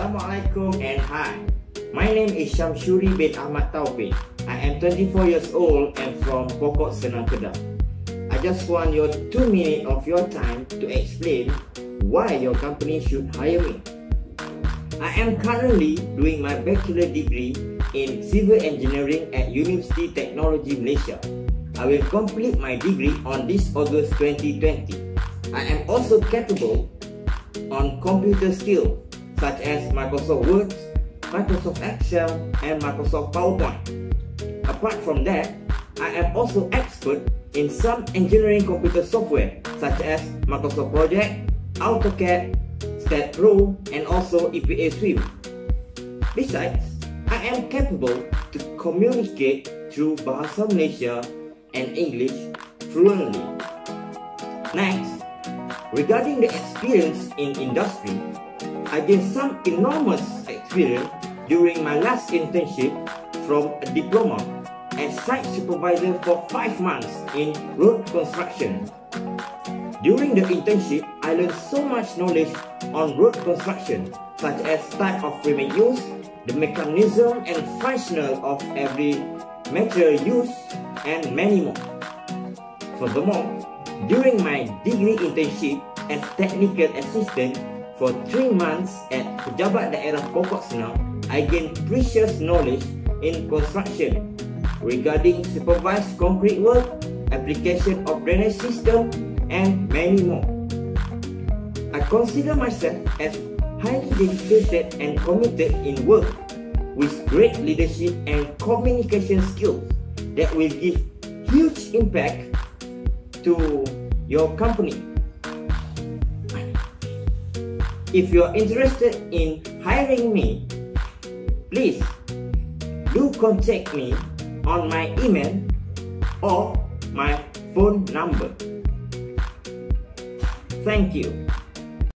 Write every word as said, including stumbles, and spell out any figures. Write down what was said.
Assalamualaikum and hi. My name is Syamshuri bin Ahmad Taufik. I am twenty-four years old and from Pokok Senang, Kedah. I just want your two minutes of your time to explain why your company should hire me. I am currently doing my bachelor degree in civil engineering at University Technology Malaysia. I will complete my degree on this August twenty twenty. I am also capable on computer skills such as Microsoft Word, Microsoft Excel, and Microsoft PowerPoint. Apart from that, I am also expert in some engineering computer software such as Microsoft Project, AutoCAD, StatPro, and also E P A Swim. Besides, I am capable to communicate through Bahasa Malaysia and English fluently. Next, regarding the experience in industry, I gained some enormous experience during my last internship from a diploma as site supervisor for five months in road construction. During the internship, I learned so much knowledge on road construction, such as type of frame use, the mechanism and functional of every material used, and many more. Furthermore, during my degree internship as technical assistant for three months at Pejabat Daerah Pokok Senang, I gained precious knowledge in construction regarding supervised concrete work, application of drainage system, and many more. I consider myself as highly dedicated and committed in work with great leadership and communication skills that will give huge impact to your company. If you are interested in hiring me, please do contact me on my email or my phone number. Thank you.